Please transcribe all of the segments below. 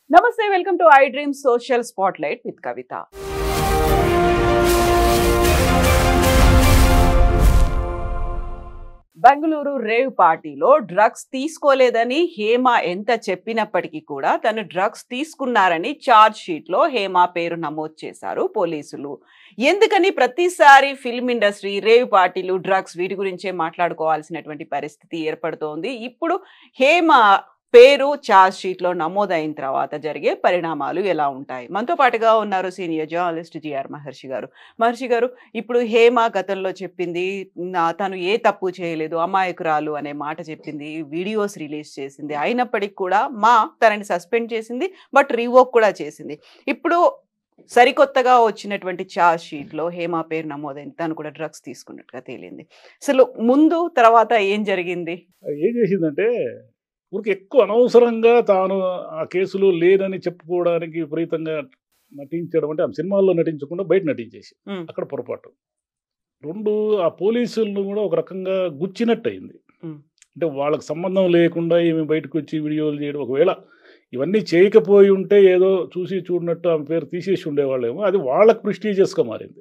Namaste, welcome to iDream Social Spotlight with Kavita. Bengaluru rave పార్టీలో drugs తీసుకోలేదని హేమ ఎంత చెప్పినప్పటికీ కూడా తను డ్రగ్స్ తీసుకున్నారని ఛార్జ్ షీట్ లో హేమ పేరు నమోదు చేశారు పోలీసులు. ఎందుకని ప్రతిసారి ఫిల్మ్ ఇండస్ట్రీ, రేవ్ పార్టీలు, డ్రగ్స్ వీటి గురించే మాట్లాడుకోవాల్సినటువంటి పరిస్థితి ఏర్పడుతోంది. ఇప్పుడు హేమ పేరు ఛార్జ్ షీట్ లో నమోదైన తర్వాత జరిగే పరిణామాలు ఎలా ఉంటాయి? మనతో పాటుగా ఉన్నారు సీనియర్ జర్నలిస్ట్ జిఆర్ మహర్షి గారు. మహర్షి గారు, ఇప్పుడు హేమ గతంలో చెప్పింది తను ఏ తప్పు చేయలేదు, అమాయకురాలు అనే మాట చెప్పింది, వీడియోస్ రిలీజ్ చేసింది. అయినప్పటికీ కూడా తనని సస్పెండ్ చేసింది, బట్ రివోక్ కూడా చేసింది. ఇప్పుడు సరికొత్తగా వచ్చినటువంటి ఛార్జ్ షీట్ లో హేమ పేరు నమోదైంది, తను కూడా డ్రగ్స్ తీసుకున్నట్టుగా తేలింది. అసలు ముందు తర్వాత ఏం జరిగింది? ఏం చేసిందంటే ఊరికి ఎక్కువ అనవసరంగా తాను ఆ కేసులో లేదని చెప్పుకోవడానికి విపరీతంగా నటించడం. అంటే ఆ సినిమాల్లో నటించకుండా బయట నటించేసి అక్కడ పొరపాటు. రెండు, ఆ పోలీసులను కూడా ఒక రకంగా గుచ్చినట్టు అయింది. అంటే వాళ్ళకి సంబంధం లేకుండా ఏమి బయటకు వచ్చి వీడియోలు చేయడం, ఒకవేళ ఇవన్నీ చేయకపోయి ఉంటే ఏదో చూసి చూడనట్టు ఆమె పేరు తీసేసి ఉండేవాళ్ళేమో, అది వాళ్ళకి ప్రెస్టీజియస్గా మారింది.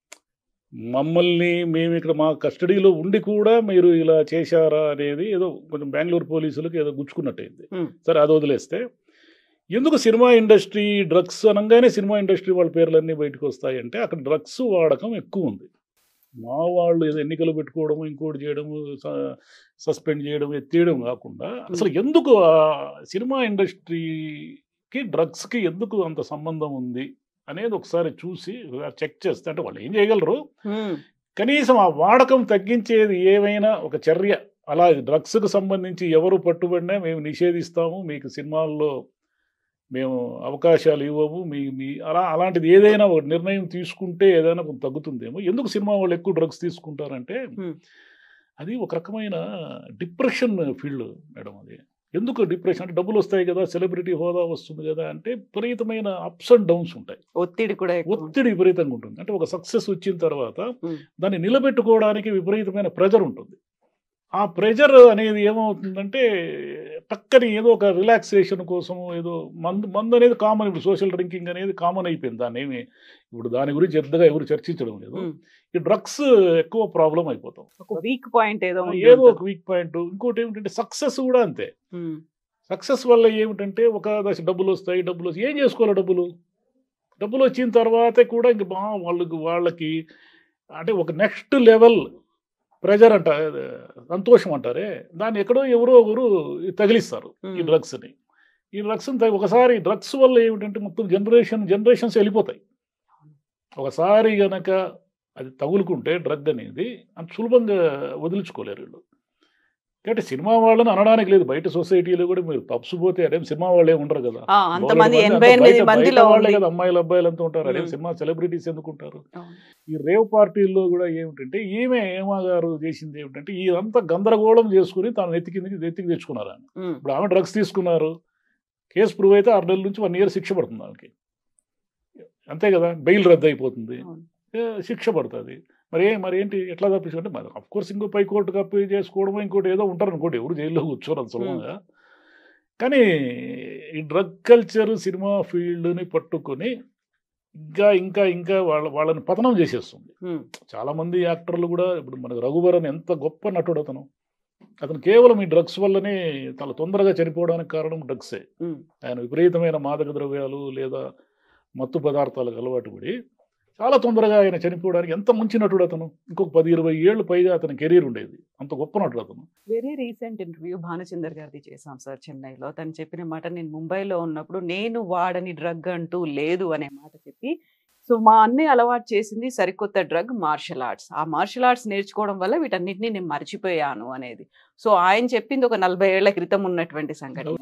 మమ్మల్ని మేము ఇక్కడ మా కస్టడీలో ఉండి కూడా మీరు ఇలా చేశారా అనేది ఏదో కొంచెం బెంగళూరు పోలీసులకు ఏదో గుచ్చుకున్నట్టయింది. సరే, అది వదిలేస్తే ఎందుకు సినిమా ఇండస్ట్రీ డ్రగ్స్ అనగానే సినిమా ఇండస్ట్రీ వాళ్ళ పేర్లన్నీ బయటకు వస్తాయంటే అక్కడ డ్రగ్స్ వాడకం ఎక్కువ ఉంది. మా వాళ్ళు ఏదో ఎన్నికలు పెట్టుకోవడము, ఇంకోటి చేయడము, సస్పెండ్ చేయడం, ఎత్తేయడం కాకుండా అసలు ఎందుకు ఆ సినిమా ఇండస్ట్రీకి డ్రగ్స్కి ఎందుకు అంత సంబంధం ఉంది అనేది ఒకసారి చూసి చెక్ చేస్తే, అంటే వాళ్ళు ఏం చేయగలరు, కనీసం ఆ వాడకం తగ్గించేది ఏమైనా ఒక చర్య, అలా డ్రగ్స్కు సంబంధించి ఎవరు పట్టుబడినా మేము నిషేధిస్తాము, మీకు సినిమాల్లో మేము అవకాశాలు ఇవ్వము, మీ అలాంటిది ఏదైనా ఒక నిర్ణయం తీసుకుంటే ఏదైనా కొంత తగ్గుతుందేమో. ఎందుకు సినిమా వాళ్ళు ఎక్కువ డ్రగ్స్ తీసుకుంటారంటే అది ఒక రకమైన డిప్రెషన్ ఫీల్డ్ మేడం. అది ఎందుకు డిప్రెషన్ అంటే డబ్బులు వస్తాయి కదా, సెలబ్రిటీ హోదా వస్తుంది కదా, అంటే విపరీతమైన అప్స్ అండ్ డౌన్స్ ఉంటాయి, ఒత్తిడి విపరీతంగా ఉంటుంది. అంటే ఒక సక్సెస్ వచ్చిన తర్వాత దాన్ని నిలబెట్టుకోవడానికి విపరీతమైన ప్రెజర్ ఉంటుంది. ఆ ప్రెజర్ అనేది ఏమవుతుందంటే పక్కన ఏదో ఒక రిలాక్సేషన్ కోసం ఏదో మందు అనేది కామన్. ఇప్పుడు సోషల్ డ్రింకింగ్ అనేది కామన్ అయిపోయింది. దాన్ని ఏమి ఇప్పుడు దాని గురించి పెద్దగా ఎవరు చర్చించడం లేదు. ఈ డ్రగ్స్ ఎక్కువ ప్రాబ్లం అయిపోతాం. వీక్ పాయింట్ ఏదో ఒక వీక్ పాయింట్. ఇంకోటి ఏమిటంటే సక్సెస్ కూడా అంతే. సక్సెస్ వల్ల ఏమిటంటే ఒక దశ డబ్బులు వస్తాయి, ఏం చేసుకోవాలి, డబ్బులు వచ్చిన తర్వాత కూడా ఇంక వాళ్ళకి అంటే ఒక నెక్స్ట్ లెవెల్ ప్రెజర్ అంట, సంతోషం అంటారే, దాన్ని ఎక్కడో ఎవరో ఒకరు తగిలిస్తారు ఈ డ్రగ్స్ని. ఈ డ్రగ్స్ని ఒకసారి డ్రగ్స్ వల్ల ఏమిటంటే మొత్తం జనరేషన్స్ వెళ్ళిపోతాయి. ఒకసారి గనక అది తగులుకుంటే డ్రగ్ అనేది అంత సులభంగా వదిలించుకోలేరు వీళ్ళు. కాబట్టి సినిమా వాళ్ళని అనడానికి లేదు, బయట సొసైటీలో కూడా మీరు పబ్స్ పోతే అదేం సినిమా వాళ్ళే ఉండరు కదా, వాళ్ళే కదా, అమ్మాయిలు అబ్బాయిలు అంతా ఉంటారు. అదే సినిమా సెలబ్రిటీస్ ఎందుకుంటారు? ఈ రేవ్ పార్టీల్లో కూడా ఏమిటంటే హేమ గారు చేసింది ఏమిటంటే ఇదంతా గందరగోళం చేసుకుని తాను నెత్తికి తెచ్చుకున్నారు. ఇప్పుడు ఆమె డ్రగ్స్ తీసుకున్నారు, కేసు ప్రూవ్ అయితే 6 నెలల నుంచి 1 year శిక్ష పడుతుంది ఆమెకి, అంతే కదా, బెయిల్ రద్దు అయిపోతుంది, శిక్ష పడుతుంది. మరి ఏంటి, ఎట్లా తప్పించుకుంటే మరి అఫ్కోర్స్ ఇంకో పై కోర్టు కప్పి చేసుకోవడమో ఇంకోటి ఏదో ఉంటారు అనుకోండి, ఎవరు జైల్లో కూర్చోరు అంత సులభంగా. కానీ ఈ డ్రగ్ కల్చర్ సినిమా ఫీల్డ్ని పట్టుకొని ఇంకా వాళ్ళని పతనం చేసేస్తుంది. చాలామంది యాక్టర్లు కూడా, ఇప్పుడు మనకు రఘువరన్ ఎంత గొప్ప నటుడు అతను కేవలం ఈ డ్రగ్స్ వల్లనే చాలా తొందరగా చనిపోవడానికి కారణం డ్రగ్సే. ఆయన విపరీతమైన మాదక ద్రవ్యాలు లేదా మత్తు పదార్థాలకు అలవాటు పడి చాలా తొందరగా ఆయన చనిపోవడానికి. ఎంత మంచి నటుడు అతను, ఇంకొక 10-20 ఏళ్ళు పైగా అతని కెరీర్ ఉండేది, అంత గొప్ప నటుడు అతను. వెరీ రీసెంట్ ఇంటర్వ్యూ భానుచందర్ గారిది చేశాం సార్ చెన్నైలో. తను చెప్పిన మాట, నేను ముంబైలో ఉన్నప్పుడు నేను వాడని డ్రగ్ అంటూ లేదు అనే మాట చెప్పి, సో మా అన్నయ్య అలవాటు చేసింది సరికొత్త డ్రగ్ మార్షల్ ఆర్ట్స్. ఆ మార్షల్ ఆర్ట్స్ నేర్చుకోవడం వల్ల వీటన్నిటిని నేను మర్చిపోయాను అనేది. సో ఆయన చెప్పింది ఒక 40 ఏళ్ల క్రితం ఉన్నటువంటి సంఘటన.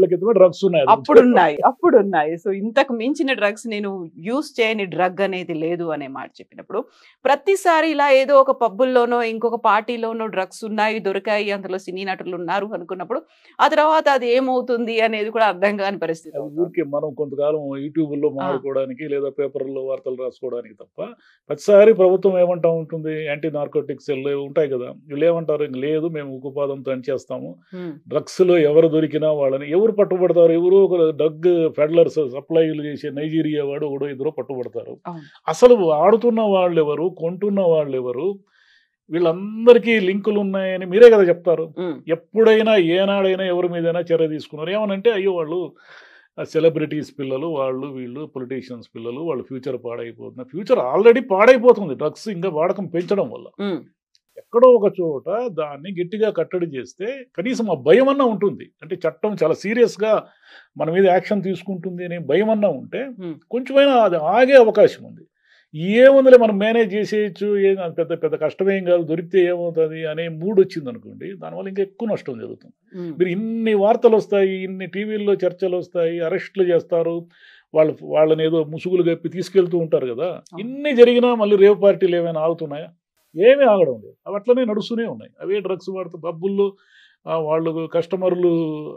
అప్పుడున్నాయి. సో ఇంతకు మించిన డ్రగ్స్ నేను యూస్ చేయని డ్రగ్ అనేది లేదు అనే మాట చెప్పినప్పుడు, ప్రతిసారి ఇలా ఏదో ఒక పబ్బుల్లోనో ఇంకొక పార్టీలోనో డ్రగ్స్ ఉన్నాయి, దొరికాయి, అందులో సినీ నటులు ఉన్నారు అనుకున్నప్పుడు ఆ తర్వాత అది ఏమవుతుంది అనేది కూడా అర్థం కాని పరిస్థితి. ఊరికే మనం కొంతకాలం యూట్యూబ్లో మాట్లాడుకోవడానికి లేదా పేపర్లో వార్తలు రాసుకోవడానికి తప్ప, ప్రతిసారి ప్రభుత్వం ఏమంటా ఉంటుంది, యాంటీ నార్కోటిక్స్ సెల్ ఉంటాయి కదా, వీళ్ళు ఏమంటారు, లేదు మేము ఉక్కుపాదం అదంతా అణిచేస్తాము, డ్రగ్స్ లో ఎవరు దొరికినా వాళ్ళని ఎవరు పట్టుబడతారు, ఎవరో ఒక డ్రగ్ పెడ్లర్స్ సప్లైలు చేసే నైజీరియా వాడు ఒకడో ఇద్దరు పట్టుబడతారు. అసలు ఆడుతున్న వాళ్ళు ఎవరు, కొంటున్న వాళ్ళు ఎవరు, వీళ్ళందరికీ లింకులు ఉన్నాయని మీరే కదా చెప్తారు. ఎప్పుడైనా ఏనాడైనా ఎవరి మీదైనా చర్య తీసుకున్నారు. ఏమనంటే అయ్యో వాళ్ళు సెలబ్రిటీస్ పిల్లలు, వాళ్ళు వీళ్ళు పొలిటీషియన్స్ పిల్లలు, వాళ్ళ ఫ్యూచర్ పాడైపోతుంది. ఫ్యూచర్ ఆల్రెడీ పాడైపోతుంది డ్రగ్స్ ఇంకా వాడకం పెంచడం వల్ల. ఎక్కడో ఒక చోట దాన్ని గట్టిగా కట్టడి చేస్తే కనీసం ఆ భయం అన్నా ఉంటుంది. అంటే చట్టం చాలా సీరియస్గా మన మీద యాక్షన్ తీసుకుంటుంది అనే భయం అన్నా ఉంటే కొంచెమైనా అది ఆగే అవకాశం ఉంది. ఏముందిలే మనం మేనేజ్ చేసేయచ్చు, ఏం పెద్ద పెద్ద కష్టమేం కాదు, దొరికితే ఏమవుతుంది అనే మూడ్ వచ్చింది అనుకోండి, దానివల్ల ఇంకా ఎక్కువ నష్టం జరుగుతుంది. మీరు ఇన్ని వార్తలు వస్తాయి, ఇన్ని టీవీల్లో చర్చలు వస్తాయి, అరెస్టులు చేస్తారు, వాళ్ళని ఏదో ముసుగులు కప్పి తీసుకెళ్తూ ఉంటారు కదా. ఇన్ని జరిగినా మళ్ళీ రేవ్ పార్టీలు ఏమైనా ఆగుతున్నాయా? ఏమీ ఆగడం లేదు. అవి అట్లనే నడుస్తూనే ఉన్నాయి. అవే డ్రగ్స్ వాడుతూ పబ్బుల్లో వాళ్ళు కస్టమర్లు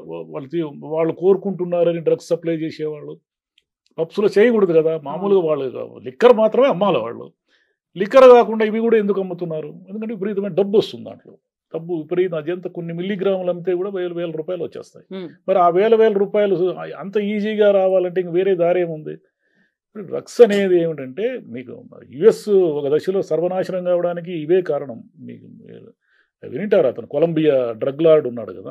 వాళ్ళు కోరుకుంటున్నారని డ్రగ్స్ సప్లై చేసేవాళ్ళు పబ్స్లో చేయకూడదు కదా. మామూలుగా వాళ్ళు లిక్కర్ మాత్రమే అమ్మాలి. వాళ్ళు లిక్కర్ కాకుండా ఇవి కూడా ఎందుకు అమ్ముతున్నారు? ఎందుకంటే విపరీతమైన డబ్బు వస్తుంది దాంట్లో. డబ్బు విపరీతం, అదంతా కొన్ని మిల్లీగ్రాములు అమ్మితే కూడా వేల రూపాయలు వచ్చేస్తాయి. మరి ఆ వేల రూపాయలు అంత ఈజీగా రావాలంటే ఇంక వేరే దారి ఏముంది? డ్రగ్స్ అనేది ఏమిటంటే మీకు యుఎస్ ఒక దశలో సర్వనాశనం కావడానికి ఇవే కారణం. మీకు వినింటారు, అతను కొలంబియా డ్రగ్ లార్డ్ ఉన్నాడు కదా,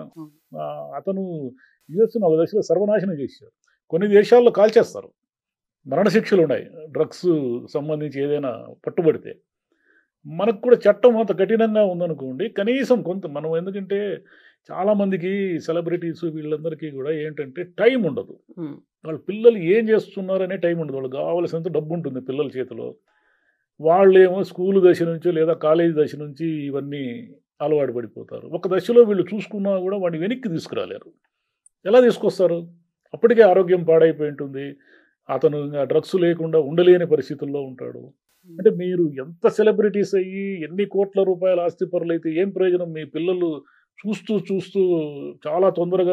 అతను యుఎస్ను ఒక దశలో సర్వనాశనం చేశారు. కొన్ని దేశాల్లో కాల్చేస్తారు, మరణశిక్షలు ఉన్నాయి డ్రగ్స్ సంబంధించి ఏదైనా పట్టుబడితే. మనకు కూడా చట్టం అంత కఠినంగా ఉందనుకోండి, కనీసం కొంత మనం, ఎందుకంటే చాలామందికి సెలబ్రిటీస్ వీళ్ళందరికీ కూడా ఏంటంటే టైం ఉండదు. వాళ్ళ పిల్లలు ఏం చేస్తున్నారనే టైం ఉండదు. వాళ్ళకి కావాల్సినంత డబ్బు ఉంటుంది పిల్లల చేతిలో. వాళ్ళేమో స్కూల్ దశ నుంచి లేదా కాలేజీ దశ నుంచి ఇవన్నీ అలవాటు పడిపోతారు. ఒక దశలో వీళ్ళు చూసుకున్నా కూడా వాడిని వెనక్కి తీసుకురాలేరు. ఎలా తీసుకొస్తారు? అప్పటికే ఆరోగ్యం పాడైపోయి ఉంటుంది, అతను డ్రగ్స్ లేకుండా ఉండలేని పరిస్థితుల్లో ఉంటాడు. అంటే మీరు ఎంత సెలబ్రిటీస్ అయ్యి ఎన్ని కోట్ల రూపాయల ఆస్తిపరులు అయితే ఏం ప్రయోజనం? మీ పిల్లలు చూస్తూ చాలా తొందరగా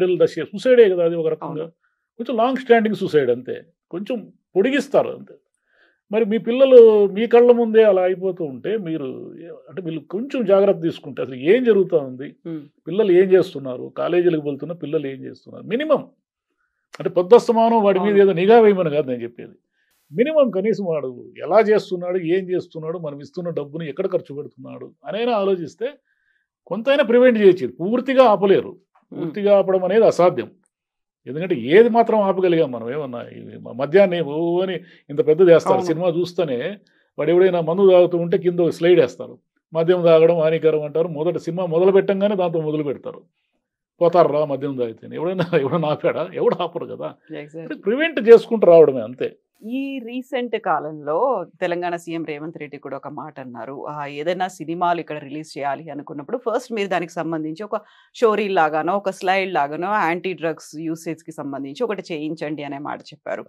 సుసైడే కదా అది ఒక రకంగా. కొంచెం లాంగ్ స్టాండింగ్ సుసైడ్ అంతే, కొంచెం పొడిగిస్తారు అంతే. మరి మీ పిల్లలు మీ కళ్ళ ముందే అలా అయిపోతూ ఉంటే మీరు అంటే వీళ్ళు కొంచెం జాగ్రత్త తీసుకుంటే అసలు ఏం జరుగుతూ ఉంది, పిల్లలు ఏం చేస్తున్నారు, కాలేజీలకు వెళ్తున్న పిల్లలు ఏం చేస్తున్నారు, మినిమం అంటే పొద్దుస్తమానం వాడి మీద ఏదో నిఘా వేయమని కాదు నేను చెప్పేది. మినిమం కనీసం వాడు ఎలా చేస్తున్నాడు, ఏం చేస్తున్నాడు, మనం ఇస్తున్న డబ్బుని ఎక్కడ ఖర్చు పెడుతున్నాడు అనైనా ఆలోచిస్తే కొంతైనా ప్రివెంట్ చేయొచ్చు. పూర్తిగా ఆపలేరు, పూర్తిగా ఆపడం అనేది అసాధ్యం. ఎందుకంటే ఏది మాత్రం ఆపగలిగాం మనం? ఏమన్నా మద్యాన్ని అని ఇంత పెద్దది వేస్తారు. సినిమా చూస్తేనే వాడు ఎవడైనా మందు తాగుతూ ఉంటే కింద స్లైడ్ వేస్తారు, మద్యం తాగడం హానికరం అంటారు. సినిమా మొదలు పెట్టంగానే దాంతో మొదలు పెడతారు, పోతారు రా మద్యం తాగితే. ఎవడైనా ఆపాడా? ఎవడు ఆపరు కదా. ప్రివెంట్ చేసుకుంటూ రావడమే అంతే. ఈ రీసెంట్ కాలంలో తెలంగాణ సీఎం రేవంత్ రెడ్డి కూడా ఒక మాట అన్నారు, ఏదైనా సినిమాలు ఇక్కడ రిలీజ్ చేయాలి అనుకున్నప్పుడు ఫస్ట్ మీరు దానికి సంబంధించి ఒక స్టోరీ లాగానో ఒక స్లైడ్ లాగానో యాంటీ డ్రగ్స్ యూసేజ్కి సంబంధించి ఒకటి చేయించండి అనే మాట చెప్పారు.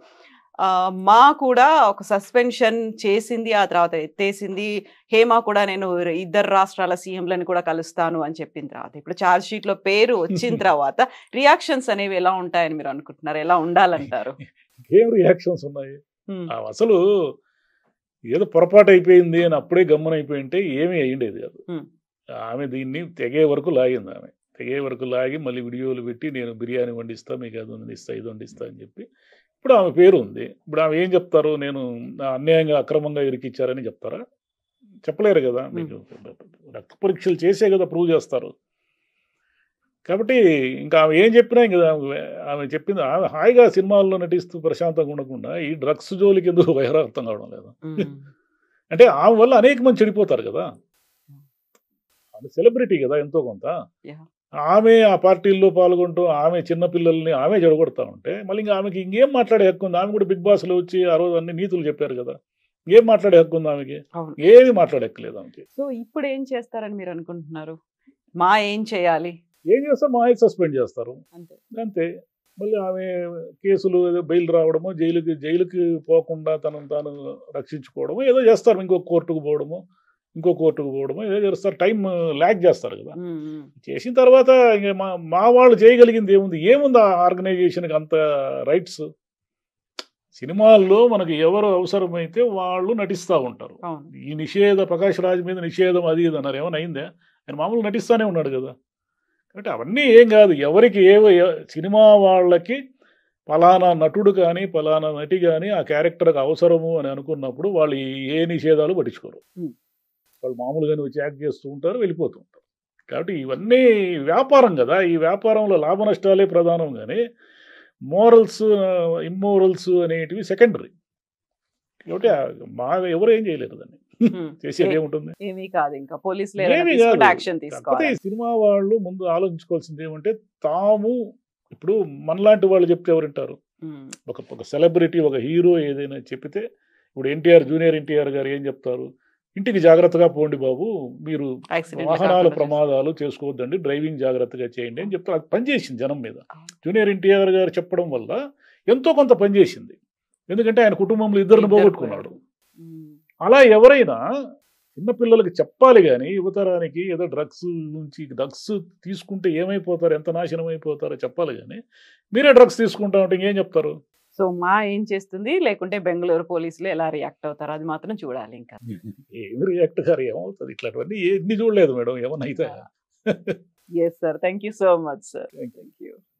మా కూడా ఒక సస్పెన్షన్ చేసింది, ఆ తర్వాత ఎత్తేసింది. హేమ కూడా నేను 2 రాష్ట్రాల సీఎంలను కూడా కలుస్తాను అని చెప్పిన తర్వాత ఇప్పుడు ఛార్జ్ షీట్లో పేరు వచ్చిన తర్వాత రియాక్షన్స్ అనేవి ఎలా ఉంటాయని మీరు అనుకుంటున్నారు? ఎలా ఉండాలంటారు? ఏం రియాక్షన్స్ ఉన్నాయి? అసలు ఏదో పొరపాటు అయిపోయింది అని అప్పుడే గమ్మునైపోయింటే ఏమీ అయ్యిండేది కాదు. ఆమె దీన్ని తెగే వరకు లాగింది. ఆమె తెగే వరకు లాగి మళ్ళీ వీడియోలు పెట్టి నేను బిర్యానీ వండిస్తా, మీకు అది వండిస్తా, ఇది వండిస్తా అని చెప్పి ఇప్పుడు ఆమె పేరు ఉంది. ఇప్పుడు ఆమె ఏం చెప్తారు? నేను అన్యాయంగా అక్రమంగా ఇరికిచ్చారని చెప్తారా? చెప్పలేరు కదా. మీకు రక్త పరీక్షలు చేసే కదా ప్రూవ్ చేస్తారు. కాబట్టి ఇంకా ఆమె ఏం చెప్పినా ఇంకా ఆమె చెప్పింది, ఆమె హాయిగా సినిమాల్లో నటిస్తూ ప్రశాంతంగా ఉండకుండా ఈ డ్రగ్స్ జోలికి ఎందుకు అర్థం కావడం లేదు. అంటే ఆమె వల్ల అనేక మంది చెడిపోతారు కదా. ఆమె సెలబ్రిటీ కదా ఎంతో కొంత. ఆమె ఆ పార్టీల్లో పాల్గొంటూ ఆమె చిన్నపిల్లల్ని ఆమె చెడగొడతా ఉంటే మళ్ళీ ఇంకా ఆమెకి ఇంకేం మాట్లాడే హక్కు ఉంది? ఆమె కూడా బిగ్ బాస్లో వచ్చి ఆ రోజు అన్ని నీతులు చెప్పారు కదా. ఏం మాట్లాడే హక్కు ఉంది ఆమెకి? ఏమి మాట్లాడే హక్కు లేదు ఆమెకి. సో ఇప్పుడు ఏం చేస్తారని మీరు అనుకుంటున్నారు? ఏం చేయాలి? ఏం చేస్తారు? మా సస్పెండ్ చేస్తారు అంతే. మళ్ళీ ఆమె కేసులు బెయిల్ రావడమో, జైలుకి పోకుండా తనను తాను రక్షించుకోవడమో ఏదో చేస్తారు. ఇంకో కోర్టుకు పోవడమో ఏదో చేస్తారు. టైం ల్యాగ్ చేస్తారు కదా. చేసిన తర్వాత ఇంక మా వాళ్ళు చేయగలిగింది ఏముంది ఆ ఆర్గనైజేషన్కి అంత రైట్స్? సినిమాల్లో మనకు ఎవరు అవసరమైతే వాళ్ళు నటిస్తూ ఉంటారు. ఈ ప్రకాష్ రాజ్ మీద నిషేధం అది ఇది అన్నారు, ఏమైనా అయిందే? ఆయన మామూలు నటిస్తూనే ఉన్నాడు కదా. అంటే అవన్నీ ఏం కాదు, ఎవరికి సినిమా వాళ్ళకి పలానా నటుడు కానీ పలానా నటి కానీ ఆ క్యారెక్టర్కి అవసరము అని అనుకున్నప్పుడు వాళ్ళు ఏ నిషేధాలు పట్టించుకోరు. వాళ్ళు మామూలుగానే వచ్చి యాక్ట్ చేస్తూ ఉంటారు, వెళ్ళిపోతూ ఉంటారు. కాబట్టి ఇవన్నీ వ్యాపారం కదా, ఈ వ్యాపారంలో లాభ నష్టాలే ప్రధానం కానీ మోరల్స్ ఇమ్మోరల్స్ అనేటివి సెకండరీ. కాబట్టి ఎవరు ఏం చేయలేరు దాన్ని. చేసేది ఏముంటుంది, ఏమీ కాదు, ఇంకా పోలీసులు ఏమీ కాదు. యాక్షన్ కాకపోతే తీసుకోవాలి. ఈ సినిమా వాళ్ళు ముందు ఆలోచించుకోవాల్సింది ఏమంటే, తాము ఇప్పుడు మనలాంటి వాళ్ళు చెప్తే ఎవరింటారు? ఒక సెలబ్రిటీ, ఒక హీరో ఏదైనా చెప్పితే, ఇప్పుడు ఎన్టీఆర్, జూనియర్ ఎన్టీఆర్ గారు ఏం చెప్తారు? ఇంటికి జాగ్రత్తగా పోండి బాబు, మీరు వాహనాల ప్రమాదాలు చేసుకోవద్దండి, డ్రైవింగ్ జాగ్రత్తగా చేయండి అని చెప్తారు. అది పనిచేసింది జనం మీద. జూనియర్ ఎన్టీఆర్ గారు చెప్పడం వల్ల ఎంతో కొంత పనిచేసింది. ఎందుకంటే ఆయన కుటుంబంలో ఇద్దరిని పోగొట్టుకున్నాడు. అలా ఎవరైనా చిన్నపిల్లలకి చెప్పాలి కానీ, యువతరానికి ఏదో డ్రగ్స్ తీసుకుంటే ఏమైపోతారు, ఎంత నాశనం అయిపోతారో చెప్పాలి కానీ, మీరే డ్రగ్స్ తీసుకుంటా ఉంటే ఇంకేం చెప్తారు? సో మా ఏం చేస్తుంది, లేకుంటే బెంగళూరు పోలీసులు ఎలా రియాక్ట్ అవుతారు, అది మాత్రం చూడాలి. ఇంకా ఏమి రియాక్ట్ గారు ఏమవుతుంది, ఇట్లాంటివన్నీ ఎన్ని చూడలేదు మేడం, ఏమన్నా అయితే. Yes sir, thank you so much sir. Thank you.